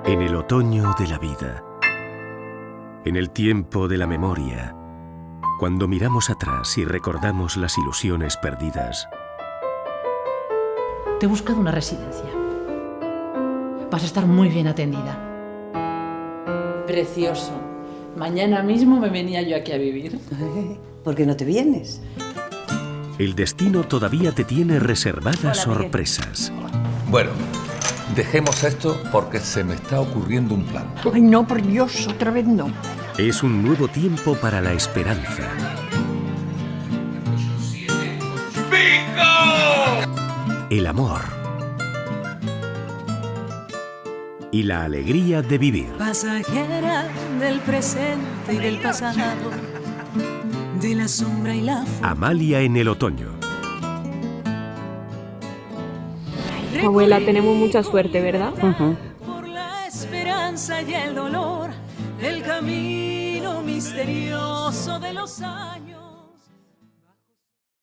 En el otoño de la vida, en el tiempo de la memoria, cuando miramos atrás y recordamos las ilusiones perdidas. Te he buscado una residencia. Vas a estar muy bien atendida. Precioso. Mañana mismo me venía yo aquí a vivir. ¿Por qué no te vienes? El destino todavía te tiene reservadas sorpresas. Bueno, dejemos esto porque se me está ocurriendo un plan. Ay, no, por Dios, otra vez no. Es un nuevo tiempo para la esperanza. El amor. Y la alegría de vivir. Pasajera del presente y del pasado, de la sombra y la fuerza. Amalia en el otoño. Abuela, tenemos mucha suerte, ¿verdad? Por la esperanza y el dolor, el camino misterioso de los años.